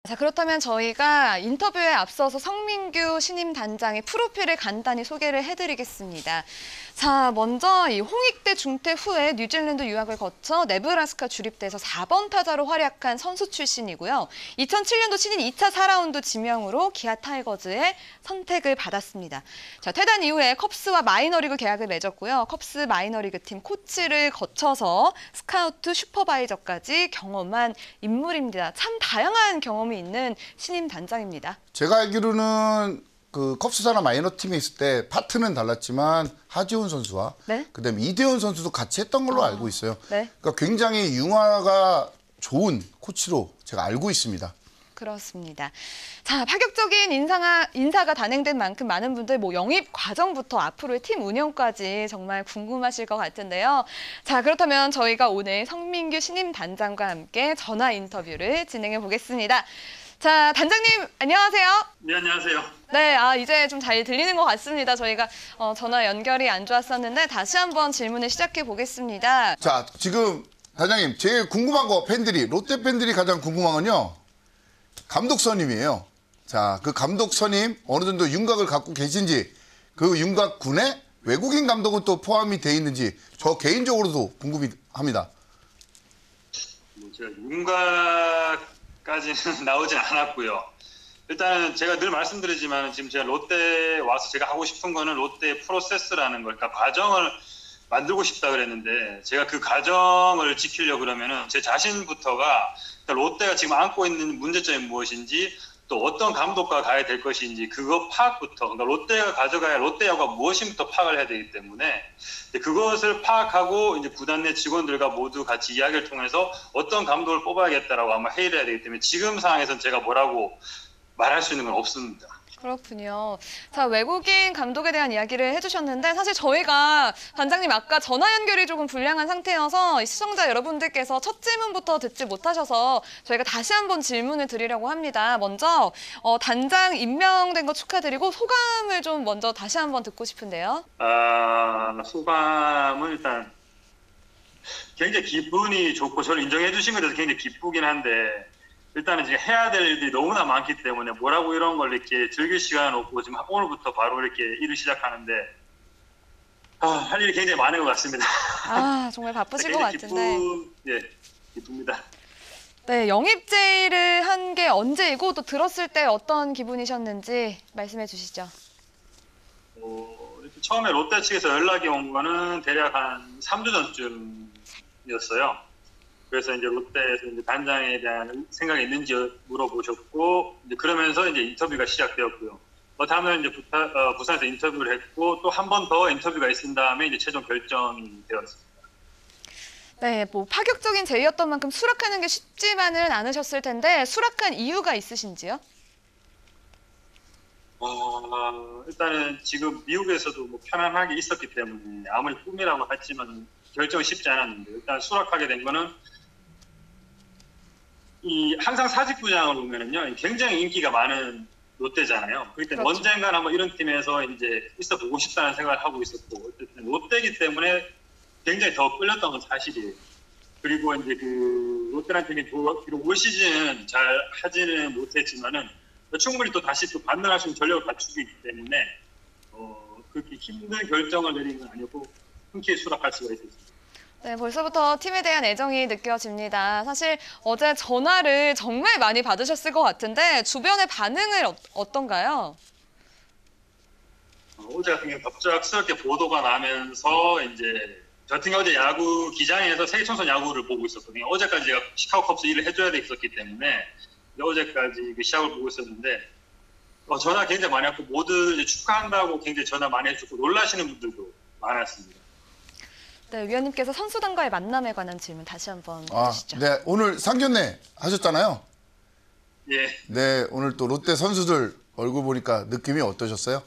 자, 그렇다면 저희가 인터뷰에 앞서서 성민규 신임 단장의 프로필을 간단히 소개를 해드리겠습니다. 자, 먼저 이 홍익대 중퇴 후에 뉴질랜드 유학을 거쳐 네브라스카 주립대에서 4번 타자로 활약한 선수 출신이고요. 2007년도 신인 2차 4라운드 지명으로 기아 타이거즈의 선택을 받았습니다. 자, 퇴단 이후에 컵스와 마이너리그 계약을 맺었고요. 컵스 마이너리그 팀 코치를 거쳐서 스카우트 슈퍼바이저까지 경험한 인물입니다. 참 다양한 경험이 있는 신임 단장입니다. 제가 알기로는 그 컵스사나 마이너 팀에 있을 때 파트는 달랐지만 하지훈 선수와 네? 그다음에 이대현 선수도 같이 했던 걸로 알고 있어요. 네. 그러니까 굉장히 융화가 좋은 코치로 제가 알고 있습니다. 그렇습니다. 자, 파격적인 인사가 단행된 만큼 많은 분들 영입 과정부터 앞으로의 팀 운영까지 정말 궁금하실 것 같은데요. 자, 그렇다면 저희가 오늘 성민규 신임 단장과 함께 전화 인터뷰를 진행해 보겠습니다. 자, 단장님 안녕하세요. 네, 안녕하세요. 네, 이제 좀 잘 들리는 것 같습니다. 저희가 전화 연결이 안 좋았었는데 다시 한번 질문을 시작해 보겠습니다. 자, 지금 단장님 제일 궁금한 거 롯데 팬들이 가장 궁금한 건요. 감독 선임이에요. 자, 그 감독 선임 어느 정도 윤곽을 갖고 계신지 그 윤곽군에 외국인 감독은 또 포함이 돼 있는지 저 개인적으로도 궁금합니다. 제가 윤곽까지는 나오진 않았고요. 일단은 제가 늘 말씀드리지만 지금 제가 롯데에 와서 제가 하고 싶은 거는 롯데 프로세스라는 걸, 그러니까 과정을 만들고 싶다 그랬는데 제가 그 과정을 지키려고 그러면은 제 자신부터가 롯데가 지금 안고 있는 문제점이 무엇인지 또 어떤 감독과 가야 될 것인지 그거 파악부터, 그러니까 롯데가 가져가야 롯데야구가 무엇인부터 파악을 해야 되기 때문에 그것을 파악하고 이제 구단 내 직원들과 모두 같이 이야기를 통해서 어떤 감독을 뽑아야겠다라고 아마 회의를 해야 되기 때문에 지금 상황에서는 제가 뭐라고 말할 수 있는 건 없습니다. 그렇군요. 자, 외국인 감독에 대한 이야기를 해주셨는데 사실 저희가 단장님 아까 전화 연결이 조금 불량한 상태여서 시청자 여러분들께서 첫 질문부터 듣지 못하셔서 저희가 다시 한번 질문을 드리려고 합니다. 먼저 단장 임명된 거 축하드리고 소감을 좀 먼저 다시 한번 듣고 싶은데요. 소감은 일단 굉장히 기분이 좋고 저를 인정해 주신 것에 대해서 굉장히 기쁘긴 한데 일단은 지금 해야 될 일들이 너무나 많기 때문에 뭐라고 이런 걸 이렇게 즐길 시간은 없고 지금 오늘부터 바로 이렇게 일을 시작하는데 할 일이 굉장히 많은 것 같습니다. 정말 바쁘실 것 같은데. 기쁩니다. 네, 영입 제의를 한 게 언제이고 또 들었을 때 어떤 기분이셨는지 말씀해 주시죠. 처음에 롯데 측에서 연락이 온 거는 대략 한 3주 전쯤이었어요. 그래서 이제 롯데에서 이제 단장에 대한 생각이 있는지 물어보셨고, 이제 그러면서 이제 인터뷰가 시작되었고요. 다음에 이제 부산에서 인터뷰를 했고, 또 한 번 더 인터뷰가 있은 다음에 이제 최종 결정이 되었습니다. 네, 파격적인 제의였던 만큼 수락하는 게 쉽지만은 않으셨을 텐데, 수락한 이유가 있으신지요? 일단은 지금 미국에서도 편안하게 있었기 때문에 아무리 꿈이라고 했지만 결정은 쉽지 않았는데, 일단 수락하게 된 거는 항상 사직구장을 보면은요 굉장히 인기가 많은 롯데잖아요. 그렇기 때문에 그렇죠. 언젠간 한번 이런 팀에서 이제 있어 보고 싶다는 생각을 하고 있었고 어쨌든 롯데이기 때문에 굉장히 더 끌렸던 건 사실이에요. 그리고 이제 그 롯데라는 팀이 비록 올 시즌은 잘 하지는 못했지만은 충분히 또 다시 또 반등할 수 있는 전력을 갖추고 있기 때문에 그렇게 힘든 결정을 내린 건 아니고 흔쾌히 수락할 수가 있었습니다. 네, 벌써부터 팀에 대한 애정이 느껴집니다. 사실 어제 전화를 정말 많이 받으셨을 것 같은데 주변의 반응은 어떤가요? 어제 같은 경우 갑작스럽게 보도가 나면서 이제 저 같은 경우 어제 야구 기장에서 세계청소 야구를 보고 있었거든요. 어제까지 제가 시카고 컵스 일을 해줘야 됐었기 때문에 어제까지 그 시합을 보고 있었는데 전화 굉장히 많이 왔고 모두 이제 축하한다고 굉장히 전화 많이 해주고 놀라시는 분들도 많았습니다. 네, 위원님께서 선수단과의 만남에 관한 질문 다시 한번 해주시죠. 네, 오늘 상견례 하셨잖아요. 예. 네, 오늘 또 롯데 선수들 얼굴 보니까 느낌이 어떠셨어요?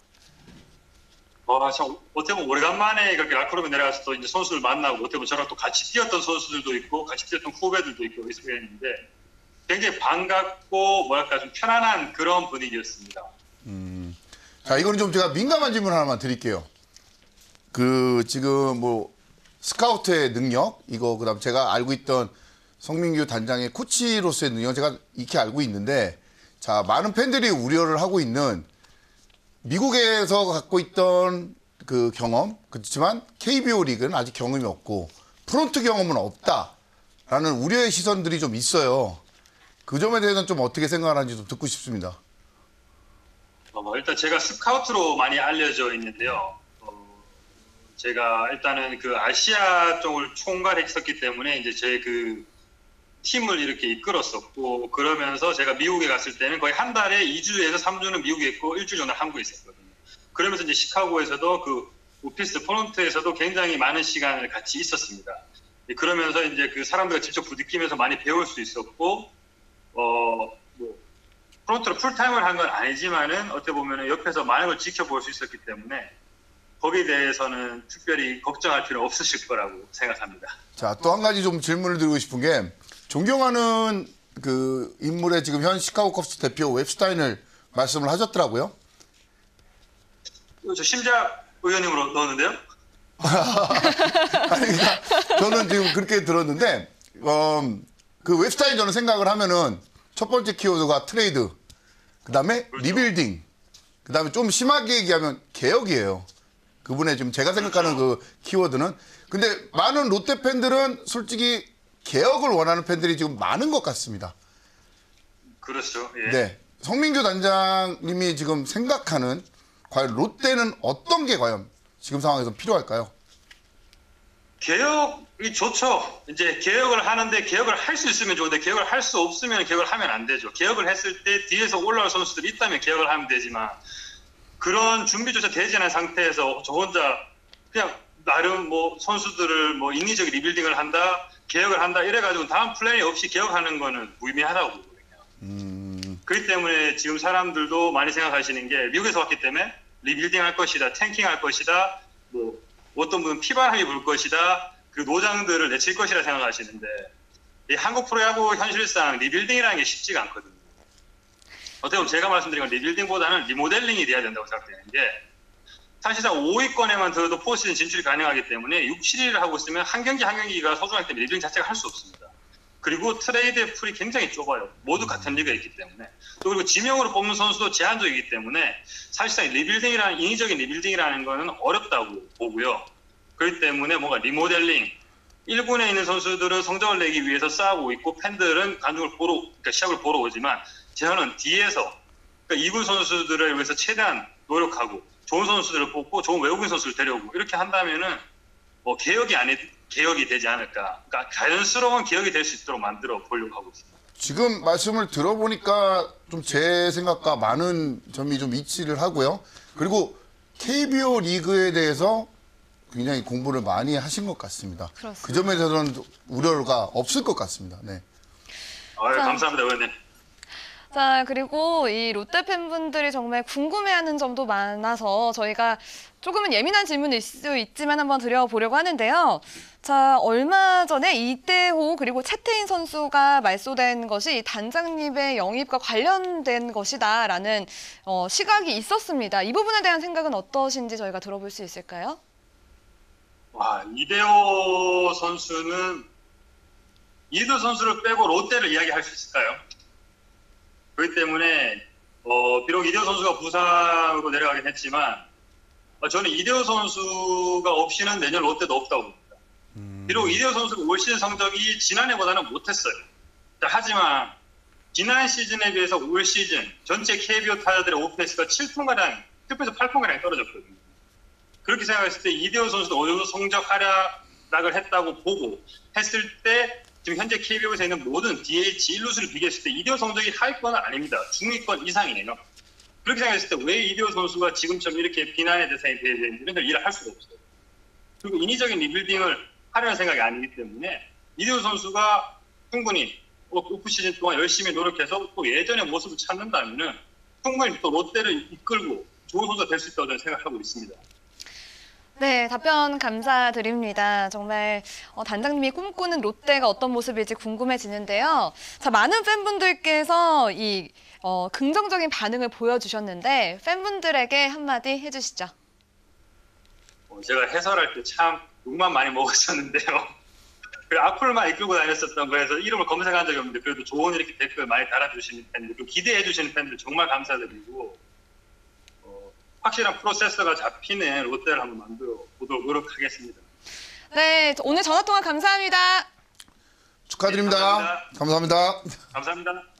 어떻게 보면 오래간만에 그렇게 라커룸에 내려가서 또 이제 선수들 만나고 어떻게 보면 저랑 또 같이 뛰었던 선수들도 있고 같이 뛰었던 후배들도 있고 있었는데 굉장히 반갑고 뭐랄까 좀 편안한 그런 분위기였습니다. 자, 이거는 좀 제가 민감한 질문 하나만 드릴게요. 지금 스카우트의 능력 이거 그다음 제가 알고 있던 성민규 단장의 코치로서의 능력 제가 익히 알고 있는데 자 많은 팬들이 우려를 하고 있는 미국에서 갖고 있던 그 경험 그렇지만 KBO 리그는 아직 경험이 없고 프론트 경험은 없다라는 우려의 시선들이 좀 있어요. 그 점에 대해서는 좀 어떻게 생각하는지 좀 듣고 싶습니다. 일단 제가 스카우트로 많이 알려져 있는데요. 제가 일단은 그 아시아 쪽을 총괄했었기 때문에 이제 제 그 팀을 이렇게 이끌었었고 그러면서 제가 미국에 갔을 때는 거의 한 달에 2주에서 3주는 미국에 있고 일주일 정도 한국에 있었거든요. 그러면서 이제 시카고에서도 그 오피스 프론트에서도 굉장히 많은 시간을 같이 있었습니다. 그러면서 이제 그 사람들과 직접 부딪히면서 많이 배울 수 있었고 뭐 프론트로 풀타임을 한 건 아니지만은 어떻게 보면은 옆에서 많은 걸 지켜볼 수 있었기 때문에 거기에 대해서는 특별히 걱정할 필요 없으실 거라고 생각합니다. 자, 또 한 가지 좀 질문을 드리고 싶은 게 존경하는 그 인물의 지금 현 시카고 컵스 대표 웹스타인을 말씀을 하셨더라고요. 저 심작 의원님으로 넣었는데요. 아니, 그러니까 저는 지금 그렇게 들었는데 그 웹스타인 저는 생각을 하면은 첫 번째 키워드가 트레이드, 그다음에 그렇죠. 리빌딩, 그다음에 좀 심하게 얘기하면 개혁이에요. 그분의 지금 제가 생각하는 그 키워드는. 근데 많은 롯데 팬들은 솔직히 개혁을 원하는 팬들이 지금 많은 것 같습니다. 그렇죠. 예. 네. 성민규 단장님이 지금 생각하는 과연 롯데는 어떤 게 과연 지금 상황에서 필요할까요? 개혁이 좋죠. 이제 개혁을 하는데 개혁을 할 수 있으면 좋은데 개혁을 할 수 없으면 개혁을 하면 안 되죠. 개혁을 했을 때 뒤에서 올라올 선수들이 있다면 개혁을 하면 되지만 그런 준비조차 되지 않은 상태에서 저 혼자 그냥 나름 뭐 선수들을 뭐 인위적 리빌딩을 한다, 개혁을 한다 이래가지고 다음 플랜이 없이 개혁하는 거는 무의미하다고 보거든요. 그렇기 때문에 지금 사람들도 많이 생각하시는 게 미국에서 왔기 때문에 리빌딩 할 것이다, 탱킹 할 것이다, 뭐 어떤 분은 피바람이 불 것이다, 그 노장들을 내칠 것이라 생각하시는데 이 한국 프로야구 현실상 리빌딩이라는 게 쉽지가 않거든요. 어떻게 보면 제가 말씀드린 건 리빌딩보다는 리모델링이 돼야 된다고 생각되는 게 사실상 5위권에만 들어도 포스트시즌 진출이 가능하기 때문에 6, 7위를 하고 있으면 한 경기 한 경기가 소중하기 때문에 리빌딩 자체가 할 수 없습니다. 그리고 트레이드의 풀이 굉장히 좁아요. 모두 같은 리그에 있기 때문에. 또 그리고 지명으로 뽑는 선수도 제한적이기 때문에 사실상 리빌딩이라는 인위적인 리빌딩이라는 거는 어렵다고 보고요. 그렇기 때문에 뭔가 리모델링 1군에 있는 선수들은 성적을 내기 위해서 싸우고 있고 팬들은 관중을 보러 그러니까 시합을 보러 오지만 저는 뒤에서 그러니까 2군 선수들을 위해서 최대한 노력하고 좋은 선수들을 뽑고 좋은 외국인 선수를 데려오고 이렇게 한다면은 뭐 개혁이 되지 않을까. 그러니까 자연스러운 개혁이 될 수 있도록 만들어 보려고 하고 있습니다. 지금 말씀을 들어보니까 좀 제 생각과 많은 점이 좀 일치를 하고요. 그리고 KBO 리그에 대해서 굉장히 공부를 많이 하신 것 같습니다. 그렇습니다. 그 점에 대해서는 우려가 없을 것 같습니다. 네. 감사합니다, 의원님. 자, 그리고 이 롯데 팬분들이 정말 궁금해하는 점도 많아서 저희가 조금은 예민한 질문일 수 있지만 한번 드려보려고 하는데요. 자, 얼마 전에 이대호 그리고 차태인 선수가 말소된 것이 단장님의 영입과 관련된 것이다라는 시각이 있었습니다. 이 부분에 대한 생각은 어떠신지 저희가 들어볼 수 있을까요? 이대호 선수를 빼고 롯데를 이야기할 수 있을까요? 그렇기 때문에 비록 이대호 선수가 부상으로 내려가긴 했지만 저는 이대호 선수가 없이는 내년 롯데도 없다고 봅니다. 비록 이대호 선수가 올 시즌 성적이 지난해보다는 못했어요. 하지만 지난 시즌에 비해서 올 시즌 전체 KBO 타자들의 오페이스가 7%에서 8%가량 떨어졌거든요. 그렇게 생각했을 때 이대호 선수도 어느 정도 성적 하락을 했다고 보고 했을 때 지금 현재 KBO에서 있는 모든 DH 1루수를 비교했을 때 이대호 성적이 하위권은 아닙니다. 중위권 이상이에요. 그렇게 생각했을 때 왜 이대호 선수가 지금처럼 이렇게 비난의 대상이 되어야 되는지 이런 걸 이해를 할 수가 없어요. 그리고 인위적인 리빌딩을 하려는 생각이 아니기 때문에 이대호 선수가 충분히 오프 시즌 동안 열심히 노력해서 또 예전의 모습을 찾는다면 충분히 또 롯데를 이끌고 좋은 선수가 될 수 있다고 저는 생각하고 있습니다. 네, 답변 감사드립니다. 정말 단장님이 꿈꾸는 롯데가 어떤 모습일지 궁금해지는데요. 자, 많은 팬분들께서 이 긍정적인 반응을 보여주셨는데 팬분들에게 한마디 해주시죠. 제가 해설할 때 참 욕만 많이 먹었었는데요. 그 악플만 이끌고 다녔었던 거에서 이름을 검색한 적이 없는데 그래도 좋은 이렇게 댓글 많이 달아주시는 팬들, 또 기대해 주시는 팬들 정말 감사드리고 확실한 프로세서가 잡히는 롯데를 한번 만들어 보도록 노력하겠습니다. 네, 오늘 전화 통화 감사합니다. 축하드립니다. 네, 감사합니다. 감사합니다.